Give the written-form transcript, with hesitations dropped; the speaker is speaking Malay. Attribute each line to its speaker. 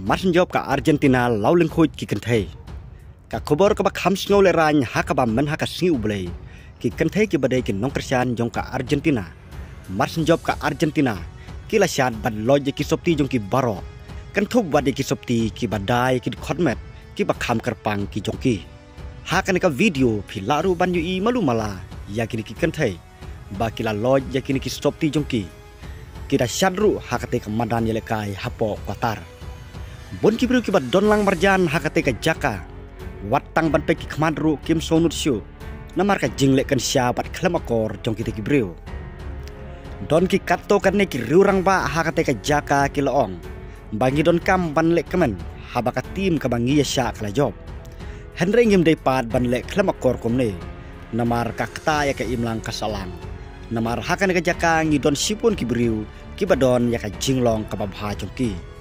Speaker 1: Martin job ka Argentina lauling khoj ki kanthe ka khobor ka ba khams ngol ran ha ka ba men ha ka si ublei ki kanthe ki badai ki nong Christian jong ka Argentina Martin job ka Argentina ki la shat bad loj ki sopti jong ki baro kan thub bad ki sopti ki badai ki khotmet ki ba kham karpang ki jong ki ha kan ka video phi laru ban yu i malu mala ya ki kanthe ba ki la loj ya ki sopti jong ki kita syadru hakate ke madan yelekai hapo qatar bon kibru kibat donlang marjan hakate ke jaka watang ban peki kmadru kim sonut syu namar ka jingle kan syabat klemakor jong kita kibru don ki katto kan ne ki riurang ba hakate ke jaka ki loong bangi don kam ban le kemen habaka tim ka bangi ya kala job henry ngim dei pad ban le klemakor komne namar ka kta ya ke imlang kasalang namar hakan ke jaka ngi don sipun ki briu ki badon ya ka jinglong ka babha jongki